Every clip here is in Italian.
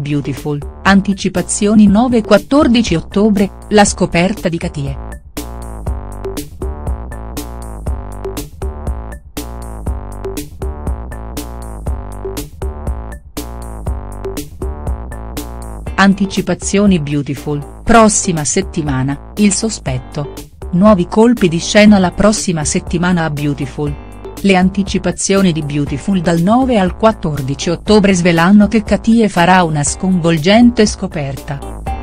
Beautiful, anticipazioni 9 e 14 ottobre, la scoperta di Katie. Anticipazioni Beautiful, prossima settimana, il sospetto. Nuovi colpi di scena la prossima settimana a Beautiful. Le anticipazioni di Beautiful dal 9 al 14 ottobre svelano che Katie farà una sconvolgente scoperta.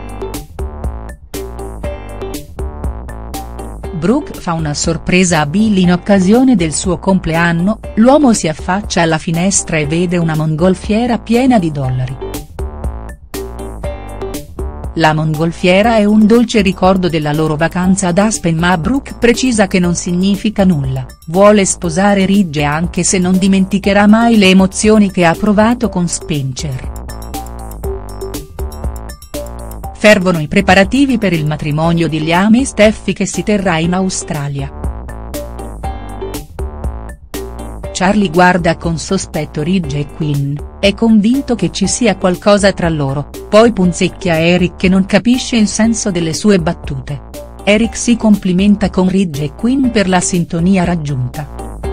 Brooke fa una sorpresa a Bill in occasione del suo compleanno, l'uomo si affaccia alla finestra e vede una mongolfiera piena di dollari. La mongolfiera è un dolce ricordo della loro vacanza ad Aspen, ma Brooke precisa che non significa nulla, vuole sposare Ridge anche se non dimenticherà mai le emozioni che ha provato con Spencer. Fervono i preparativi per il matrimonio di Liam e Steffi che si terrà in Australia. Charlie guarda con sospetto Ridge e Quinn, è convinto che ci sia qualcosa tra loro, poi punzecchia Eric che non capisce il senso delle sue battute. Eric si complimenta con Ridge e Quinn per la sintonia raggiunta.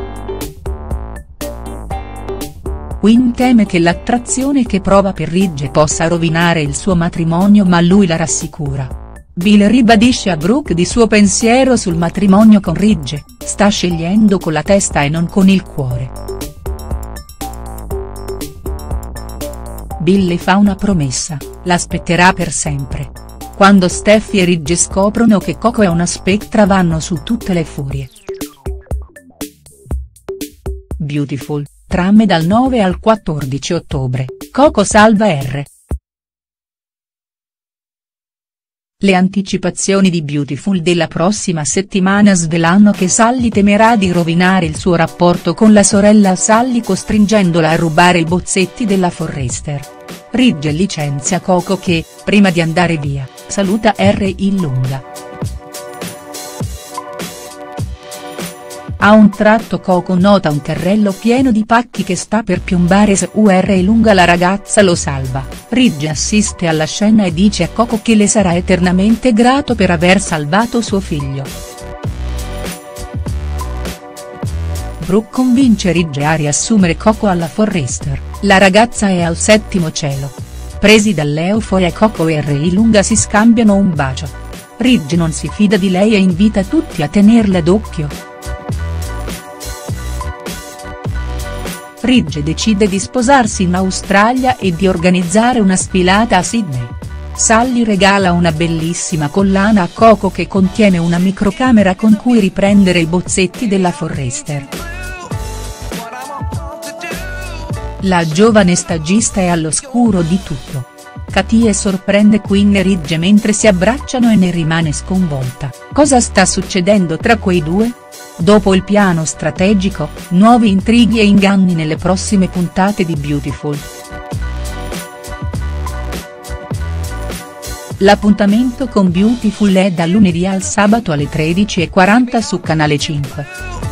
Quinn teme che l'attrazione che prova per Ridge possa rovinare il suo matrimonio, ma lui la rassicura. Bill ribadisce a Brooke di suo pensiero sul matrimonio con Ridge, sta scegliendo con la testa e non con il cuore. Bill le fa una promessa, l'aspetterà per sempre. Quando Steffi e Ridge scoprono che Coco è una Spectra vanno su tutte le furie. Beautiful, trame dal 9 al 14 ottobre, Coco salva R. Le anticipazioni di Beautiful della prossima settimana svelano che Sally temerà di rovinare il suo rapporto con la sorella Sally costringendola a rubare i bozzetti della Forrester. Ridge licenzia Coco che, prima di andare via, saluta R in lunga. A un tratto Coco nota un carrello pieno di pacchi che sta per piombare su R lunga, la ragazza lo salva, Ridge assiste alla scena e dice a Coco che le sarà eternamente grato per aver salvato suo figlio. Brooke convince Ridge a riassumere Coco alla Forrester, la ragazza è al settimo cielo. Presi dall'euforia Coco e R lunga si scambiano un bacio. Ridge non si fida di lei e invita tutti a tenerla d'occhio. Ridge decide di sposarsi in Australia e di organizzare una sfilata a Sydney. Sally regala una bellissima collana a Coco che contiene una microcamera con cui riprendere i bozzetti della Forrester. La giovane stagista è all'oscuro di tutto. Katie sorprende Quinn e Ridge mentre si abbracciano e ne rimane sconvolta. Cosa sta succedendo tra quei due? Dopo il piano strategico, nuovi intrighi e inganni nelle prossime puntate di Beautiful. L'appuntamento con Beautiful è da lunedì al sabato alle 13:40 su Canale 5.